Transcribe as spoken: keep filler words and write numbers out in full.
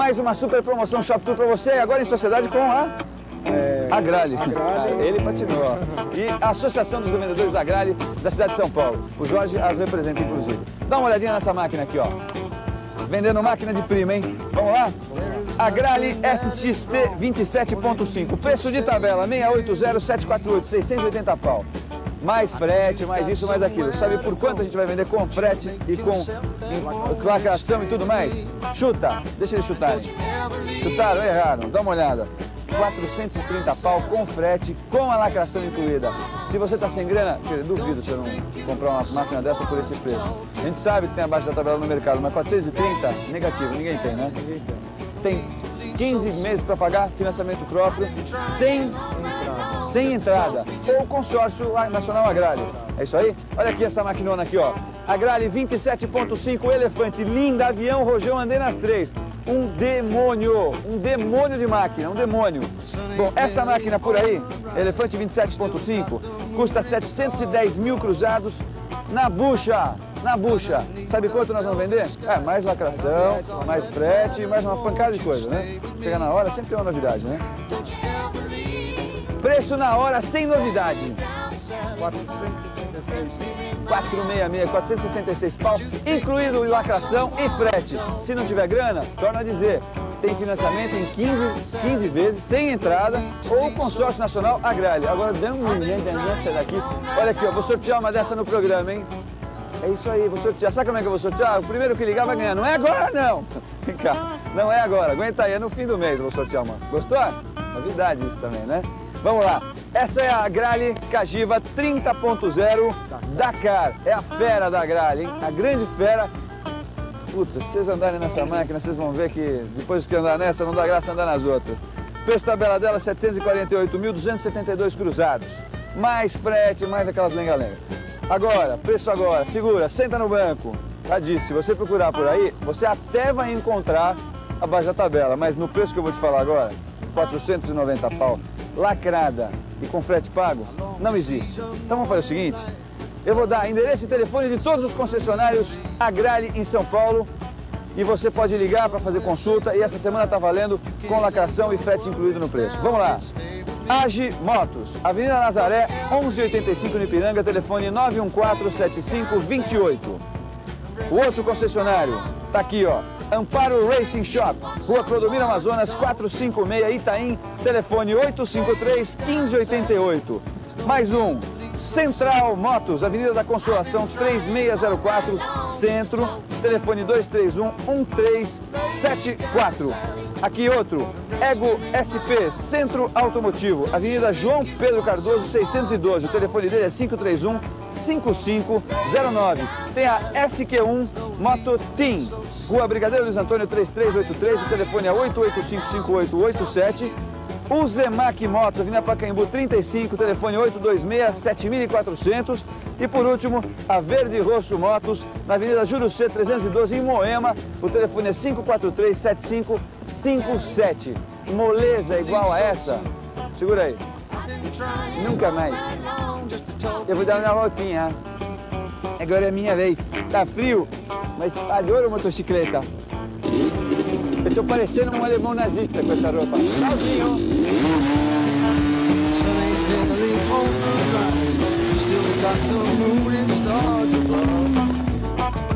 Mais uma super promoção Shop Tour para você, agora em sociedade com a... É, Agrale. Agrale. Ele patinou. Ó. E a Associação dos Revendedores Agrale da cidade de São Paulo. O Jorge as representa, inclusive. Dá uma olhadinha nessa máquina aqui, ó. Vendendo máquina de prima, hein? Vamos lá? Agrale S X T vinte e sete ponto cinco. Preço de tabela seis oito zero sete quatro oito, seiscentos e oitenta pau. Mais frete, mais isso, mais aquilo. Sabe por quanto a gente vai vender com frete e com lacração e tudo mais? Chuta, deixa eles chutarem. Chutaram ou erraram? Dá uma olhada. quatrocentos e trinta pau com frete, com a lacração incluída. Se você está sem grana, eu duvido você não comprar uma máquina dessa por esse preço. A gente sabe que tem abaixo da tabela no mercado, mas quatrocentos e trinta, negativo, ninguém tem, né? Ninguém tem. Tem quinze meses para pagar, financiamento próprio, sem Entrada. sem entrada, ou consórcio nacional Agrale. É isso aí? Olha aqui essa maquinona aqui, ó. Agrale vinte e sete ponto cinco, elefante, linda, avião, rojão, andei nas três. Um demônio, um demônio de máquina, um demônio. Bom, essa máquina por aí, elefante vinte e sete ponto cinco, custa setecentos e dez mil cruzados na bucha, na bucha. Sabe quanto nós vamos vender? É, mais lacração, mais frete, mais uma pancada de coisa, né? Chega na hora, sempre tem uma novidade, né? Preço na hora, sem novidade. quatrocentos e sessenta e seis. quatrocentos e sessenta e seis, quatrocentos e sessenta e seis pau, incluído lacração e frete. Se não tiver grana, torna a dizer, tem financiamento em quinze, quinze vezes, sem entrada, ou consórcio nacional Agrale. Agora, dando um milhão daqui, olha aqui, ó, vou sortear uma dessa no programa, hein? É isso aí, vou sortear. Sabe como é que eu vou sortear? O primeiro que ligar vai ganhar. Não é agora, não! Vem cá, não é agora, aguenta aí, é no fim do mês eu vou sortear uma. Gostou? Novidade isso também, né? Vamos lá, essa é a Agrale Cagiva trinta ponto zero Dakar, é a fera da Agrale, hein? A grande fera. Putz, se vocês andarem nessa máquina, vocês vão ver que depois que andar nessa, não dá graça andar nas outras. Preço tabela dela, setecentos e quarenta e oito mil duzentos e setenta e dois cruzados. Mais frete, mais aquelas lenga-lenga. Agora, preço agora, segura, senta no banco. Já disse, se você procurar por aí, você até vai encontrar abaixo da tabela, mas no preço que eu vou te falar agora, quatrocentos e noventa pau, lacrada e com frete pago, não existe. Então vamos fazer o seguinte, eu vou dar endereço e telefone de todos os concessionários Agrale em São Paulo e você pode ligar para fazer consulta e essa semana está valendo com lacração e frete incluído no preço. Vamos lá. Agi Motos, Avenida Nazaré, onze oitenta e cinco no Ipiranga, telefone nove um quatro sete cinco dois oito. O outro concessionário está aqui, ó. Amparo Racing Shop, Rua Clodomiro Amazonas, quatrocentos e cinquenta e seis, Itaim, telefone oito cinco três, um cinco oito oito. Mais um, Central Motos, Avenida da Consolação, três seis zero quatro, Centro, telefone dois três um, um três sete quatro. Aqui outro, Ego S P, Centro Automotivo, Avenida João Pedro Cardoso, seiscentos e doze, o telefone dele é cinco três um, cinco cinco zero nove. Tem a S Q um Moto Team, Rua Brigadeiro Luiz Antônio três três oito três, o telefone é oito oito cinco cinco oito oito sete. O Zemac Motos, Avenida Pacaembu trinta e cinco, telefone oito dois seis, sete quatro zero zero. E por último, a Verde Rosso Motos, na Avenida Júlio C trezentos e doze, em Moema, o telefone é cinco quatro três, sete cinco cinco sete. Moleza igual a essa? Segura aí. Nunca mais. Eu vou dar uma voltinha. Agora é minha vez. Tá frio, mas adoro motocicleta. Eu tô parecendo um alemão nazista com essa roupa. Tchauzinho! Still got the moon and stars above.